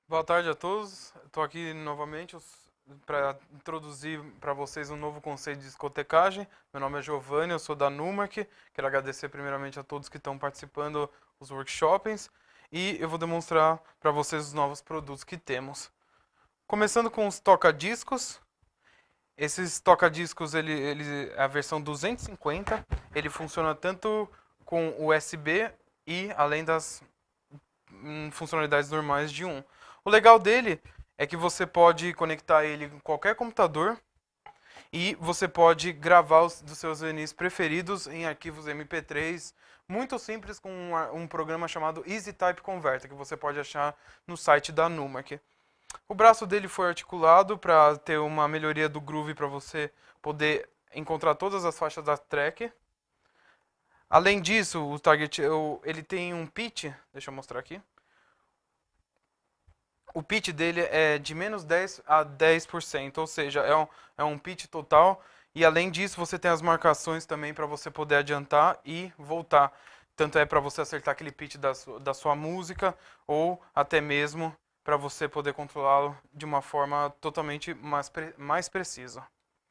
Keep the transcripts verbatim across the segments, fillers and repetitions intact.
Boa tarde a todos. Estou aqui novamente para introduzir para vocês um novo conceito de discotecagem. Meu nome é Giovanni, eu sou da Numark. Quero agradecer primeiramente a todos que estão participando dos workshops e eu vou demonstrar para vocês os novos produtos que temos. Começando com os toca-discos. Esses toca-discos, ele, ele é a versão duzentos e cinquenta. Ele funciona tanto com U S B e além das hum, funcionalidades normais de um. O legal dele é que você pode conectar ele com qualquer computador e você pode gravar os dos seus vinis preferidos em arquivos M P três, muito simples com um, um programa chamado EasyType Converter, que você pode achar no site da Numark. O braço dele foi articulado para ter uma melhoria do groove para você poder encontrar todas as faixas da track. Além disso, o target ele tem um pitch, deixa eu mostrar aqui. O pitch dele é de menos dez a dez por cento, ou seja, é um, é um pitch total. E além disso, você tem as marcações também para você poder adiantar e voltar. Tanto é para você acertar aquele pitch da, su da sua música, ou até mesmo para você poder controlá-lo de uma forma totalmente mais, pre mais precisa.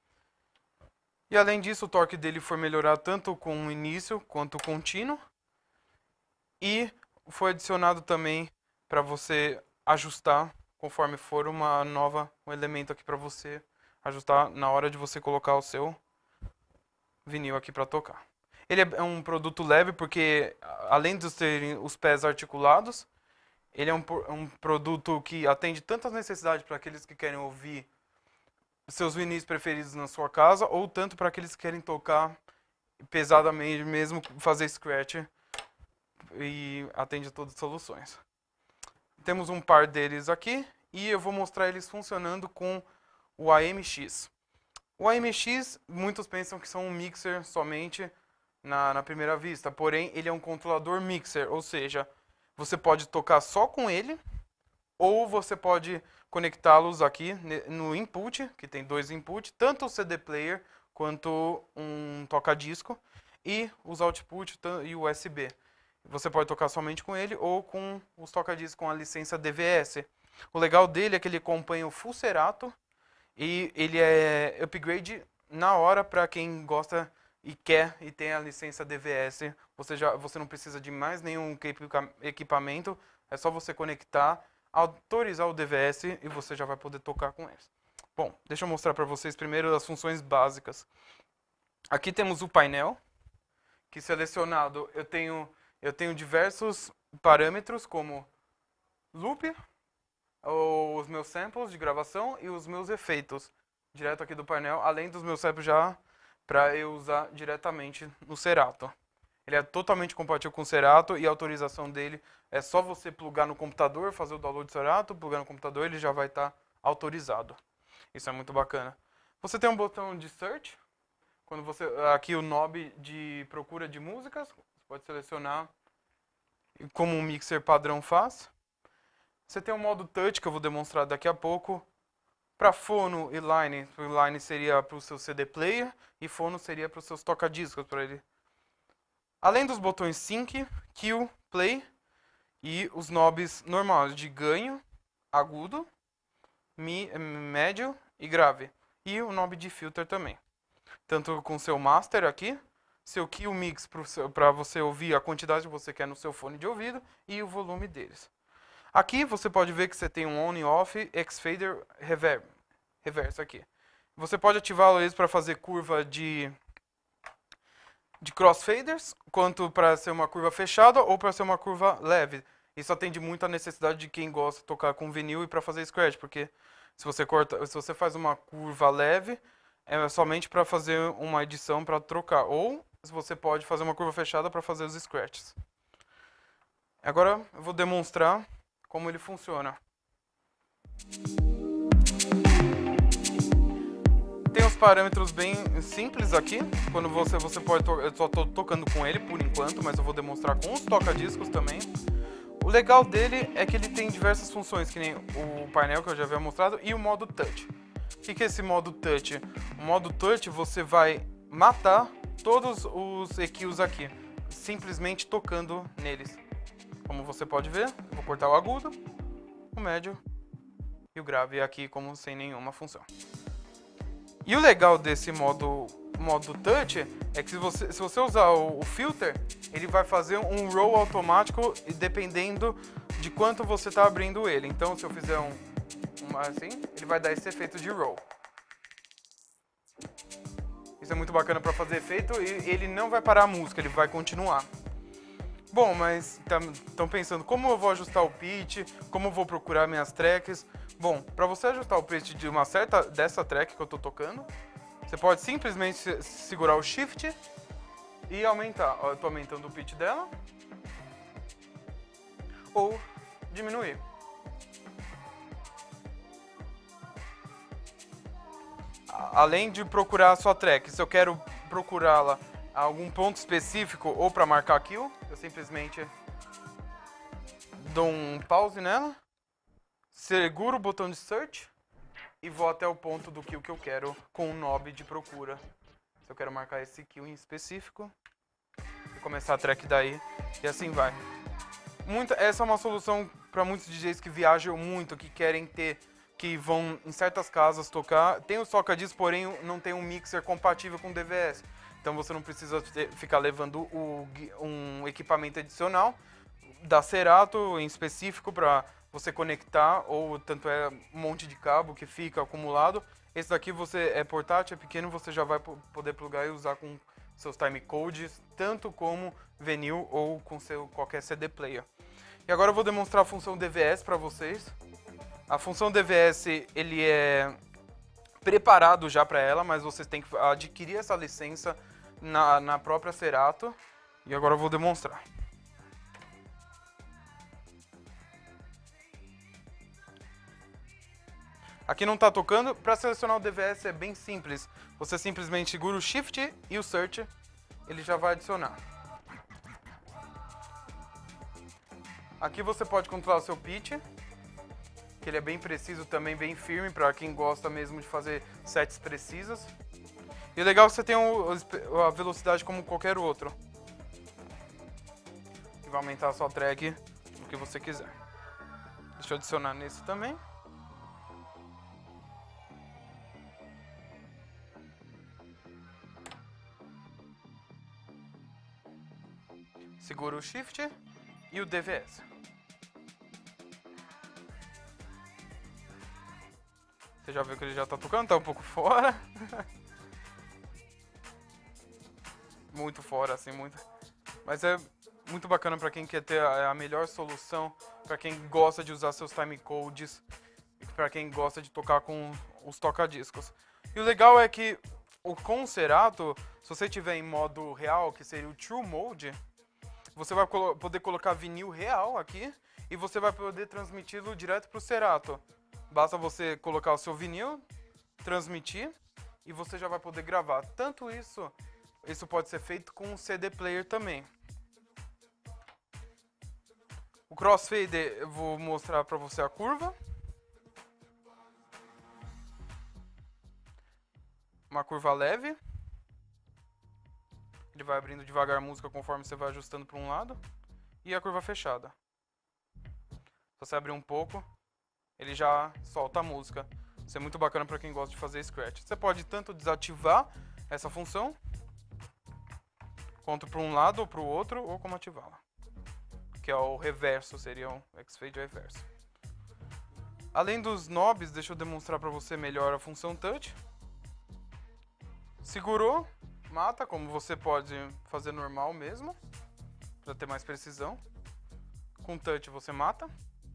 E além disso, o torque dele foi melhorado tanto com o início quanto o contínuo. E foi adicionado também para você ajustar conforme for uma nova um elemento aqui para você ajustar na hora de você colocar o seu vinil aqui para tocar. Ele é um produto leve porque além de terem os pés articulados, ele é um, um produto que atende tantas necessidades para aqueles que querem ouvir seus vinis preferidos na sua casa ou tanto para aqueles que querem tocar pesadamente mesmo, fazer scratch, e atende a todas as soluções. Temos um par deles aqui e eu vou mostrar eles funcionando com o A M X. O A M X, muitos pensam que são um mixer somente na, na primeira vista, porém ele é um controlador mixer, ou seja, você pode tocar só com ele ou você pode conectá-los aqui no input, que tem dois inputs, tanto o C D player quanto um toca-disco, e os outputs e o U S B. Você pode tocar somente com ele ou com os toca-discos com a licença D V S. O legal dele é que ele acompanha o full Serato e ele é upgrade na hora para quem gosta e quer e tem a licença D V S. Você, já, você não precisa de mais nenhum equipamento, é só você conectar, autorizar o D V S e você já vai poder tocar com eles. Bom, deixa eu mostrar para vocês primeiro as funções básicas. Aqui temos o painel, que selecionado eu tenho... Eu tenho diversos parâmetros como loop, ou os meus samples de gravação e os meus efeitos direto aqui do painel, além dos meus samples já para eu usar diretamente no Serato. Ele é totalmente compatível com o Serato e a autorização dele é só você plugar no computador, fazer o download do Serato, plugar no computador, ele já vai estar tá autorizado. Isso é muito bacana. Você tem um botão de search, quando você aqui o knob de procura de músicas. Pode selecionar como um mixer padrão faz. Você tem o modo touch, que eu vou demonstrar daqui a pouco. Para fono e line, o line seria para o seu C D player e fono seria para os seus toca-discos. Para ele. Além dos botões sync, kill, play e os knobs normais de ganho, agudo, mi, médio e grave. E o knob de filter também. Tanto com o seu master aqui, seu kill mix para você ouvir a quantidade que você quer no seu fone de ouvido e o volume deles. Aqui você pode ver que você tem um on e off, X-Fader, reverb, reverso aqui. Você pode ativar eles para fazer curva de, de crossfaders, quanto para ser uma curva fechada ou para ser uma curva leve. Isso atende muito à necessidade de quem gosta de tocar com vinil e para fazer scratch, porque se você, corta, se você faz uma curva leve, é somente para fazer uma edição para trocar, ou você pode fazer uma curva fechada para fazer os scratches. Agora eu vou demonstrar como ele funciona. Tem os parâmetros bem simples aqui. Quando você, você pode to eu só estou tocando com ele por enquanto, mas eu vou demonstrar com os toca-discos também. O legal dele é que ele tem diversas funções, que nem o painel que eu já havia mostrado e o modo touch. O que é esse modo touch? O modo touch você vai matar todos os E Qs aqui, simplesmente tocando neles. Como você pode ver, eu vou cortar o agudo, o médio e o grave aqui como sem nenhuma função. E o legal desse modo, modo touch é que se você, se você usar o, o filter, ele vai fazer um roll automático dependendo de quanto você está abrindo ele. Então se eu fizer um, um assim, ele vai dar esse efeito de roll. Isso é muito bacana para fazer efeito e ele não vai parar a música, ele vai continuar. Bom, mas estão pensando como eu vou ajustar o pitch, como eu vou procurar minhas tracks. Bom, para você ajustar o pitch de uma certa dessa track que eu estou tocando, você pode simplesmente segurar o Shift e aumentar. Ó, eu estou aumentando o pitch dela ou diminuir. Além de procurar a sua track, se eu quero procurá-la a algum ponto específico ou para marcar kill, eu simplesmente dou um pause nela, seguro o botão de search e vou até o ponto do kill que eu quero com o knob de procura. Se eu quero marcar esse kill em específico, vou começar a track daí e assim vai. Muita, essa é uma solução para muitos D Js que viajam muito, que querem ter, que vão em certas casas tocar. Tem os toca-discos, porém não tem um mixer compatível com D V S. Então você não precisa ter, ficar levando o, um equipamento adicional da Serato em específico para você conectar, ou tanto é um monte de cabo que fica acumulado. Esse daqui você é portátil, é pequeno, você já vai poder plugar e usar com seus timecodes, tanto como vinil ou com seu qualquer C D player. E agora eu vou demonstrar a função D V S para vocês. A função D V S, ele é preparado já para ela, mas vocês têm que adquirir essa licença na, na própria Serato. E agora eu vou demonstrar. Aqui não está tocando. Para selecionar o D V S é bem simples. Você simplesmente segura o Shift e o Search, ele já vai adicionar. Aqui você pode controlar o seu pitch, que ele é bem preciso também, bem firme, para quem gosta mesmo de fazer sets precisas. E o legal é que você tem a velocidade como qualquer outro. E vai aumentar a sua track no que você quiser. Deixa eu adicionar nesse também. Segura o Shift e o D V S. Você já viu que ele já tá tocando, tá um pouco fora. Muito fora, assim, muito. Mas é muito bacana para quem quer ter a, a melhor solução, para quem gosta de usar seus timecodes, para quem gosta de tocar com os toca-discos. E o legal é que o com o Serato, se você tiver em modo real, que seria o True Mode, você vai colo- poder colocar vinil real aqui e você vai poder transmiti-lo direto para o Serato. Basta você colocar o seu vinil, transmitir e você já vai poder gravar. Tanto isso, isso pode ser feito com um C D player também. O crossfader, eu vou mostrar para você a curva. Uma curva leve. Ele vai abrindo devagar a música conforme você vai ajustando para um lado. E a curva fechada. Se você abrir um pouco, ele já solta a música. Isso é muito bacana para quem gosta de fazer scratch. Você pode tanto desativar essa função, quanto para um lado ou para o outro, ou como ativá-la. Que é o reverso, seria um X-Fade reverso. Além dos knobs, deixa eu demonstrar para você melhor a função touch. Segurou, mata, como você pode fazer normal mesmo, para ter mais precisão. Com touch você mata.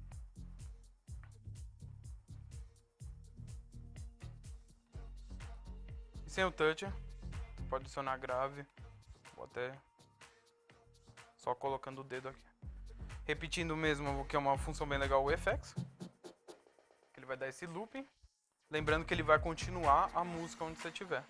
E sem o touch, pode adicionar grave, ou até só colocando o dedo aqui. Repetindo mesmo, que é uma função bem legal, o F X. Ele vai dar esse looping. Lembrando que ele vai continuar a música onde você estiver.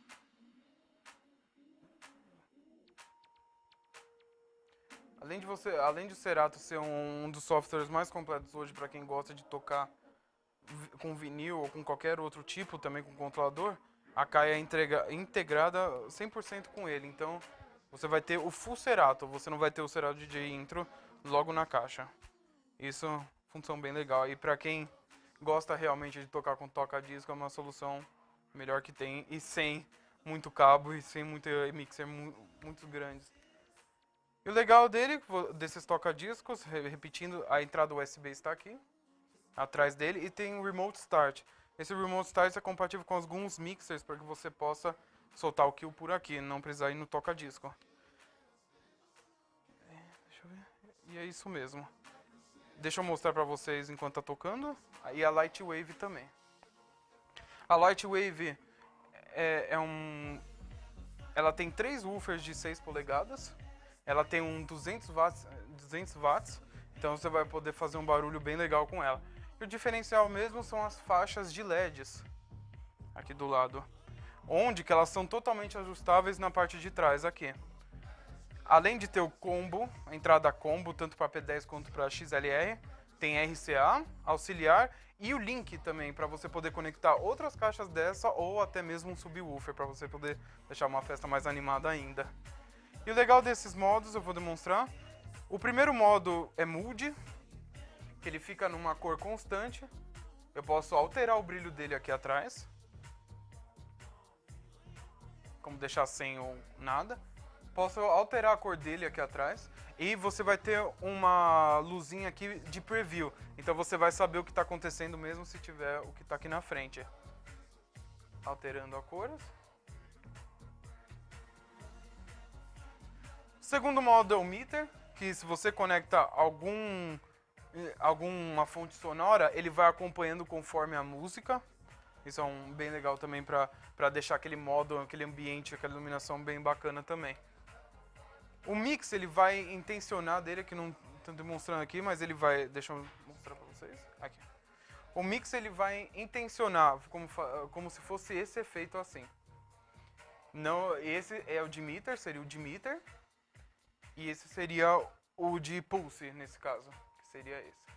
Além de, você, além de o Serato ser um, um dos softwares mais completos hoje para quem gosta de tocar com vinil ou com qualquer outro tipo, também com controlador, a C A I é entrega, integrada cem por cento com ele. Então você vai ter o full Serato, você não vai ter o Serato D J Intro logo na caixa. Isso é uma função bem legal. E para quem gosta realmente de tocar com toca-disco, é uma solução melhor que tem e sem muito cabo e sem muito mixer mu muito grandes. E o legal dele, desses toca-discos, repetindo, a entrada U S B está aqui, atrás dele, e tem o Remote Start. Esse Remote Start é compatível com alguns mixers para que você possa soltar o kill por aqui, não precisar ir no toca-disco. Deixa eu ver. E é isso mesmo. Deixa eu mostrar para vocês enquanto tá tocando. E a Lightwave também. A Lightwave é, é um... Ela tem três woofers de seis polegadas. Ela tem um duzentos watts, duzentos watts. Então você vai poder fazer um barulho bem legal com ela. E o diferencial mesmo são as faixas de L E Ds. Aqui do lado. Onde que elas são totalmente ajustáveis na parte de trás aqui. Além de ter o combo, a entrada combo, tanto para P dez quanto para X L R, tem R C A, auxiliar e o link também, para você poder conectar outras caixas dessa ou até mesmo um subwoofer, para você poder deixar uma festa mais animada ainda. E o legal desses modos, eu vou demonstrar. O primeiro modo é Mood, que ele fica numa cor constante. Eu posso alterar o brilho dele aqui atrás. Como deixar sem ou nada. Posso alterar a cor dele aqui atrás e você vai ter uma luzinha aqui de preview. Então você vai saber o que está acontecendo mesmo se tiver o que está aqui na frente. Alterando a cor. O segundo modo é o meter, que se você conecta algum, alguma fonte sonora, ele vai acompanhando conforme a música. Isso é um bem legal também para deixar aquele modo, aquele ambiente, aquela iluminação bem bacana também. O mix, ele vai intencionar dele, que não estou demonstrando aqui, mas ele vai... Deixa eu mostrar para vocês. Aqui. O mix, ele vai intencionar, como, como se fosse esse efeito assim. Não, esse é o de meter, seria o de meter. E esse seria o de pulse, nesse caso, que seria esse.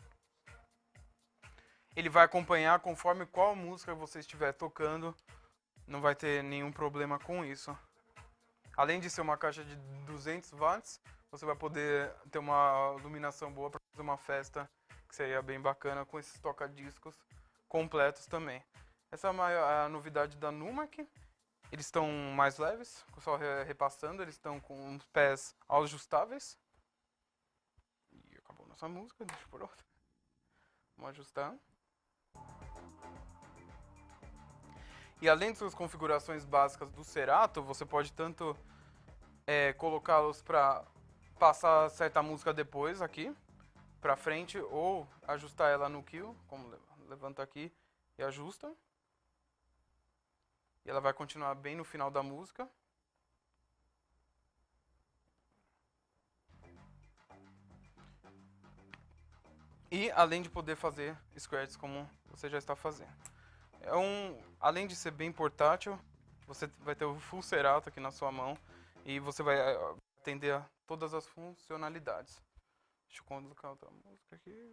Ele vai acompanhar conforme qual música você estiver tocando. Não vai ter nenhum problema com isso. Além de ser uma caixa de duzentos watts, você vai poder ter uma iluminação boa para fazer uma festa, que seria bem bacana, com esses toca-discos completos também. Essa é a novidade da Numark. Eles estão mais leves, só repassando, eles estão com os pés ajustáveis. E acabou nossa música, deixa por outra. Vamos ajustar. E além de suas configurações básicas do Serato, você pode tanto é, colocá-los para passar certa música depois aqui, para frente, ou ajustar ela no kill, como levanta aqui e ajusta. E ela vai continuar bem no final da música. E além de poder fazer scratches como você já está fazendo. É um, além de ser bem portátil, você vai ter o full Serato aqui na sua mão e você vai atender a todas as funcionalidades. Deixa eu colocar outra música aqui.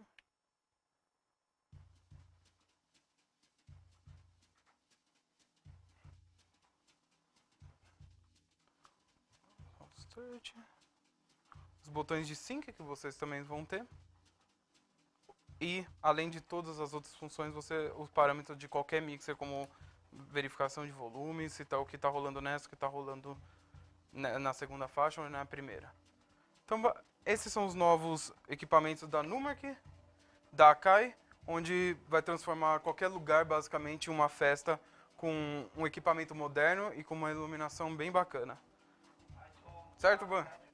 Os botões de sync que vocês também vão ter. E, além de todas as outras funções, você, os parâmetros de qualquer mixer, como verificação de volume, se tá, o que está rolando nessa, o que está rolando na segunda faixa ou na primeira. Então, esses são os novos equipamentos da Numark, da Akai, onde vai transformar qualquer lugar, basicamente, em uma festa com um equipamento moderno e com uma iluminação bem bacana. Certo, Ban?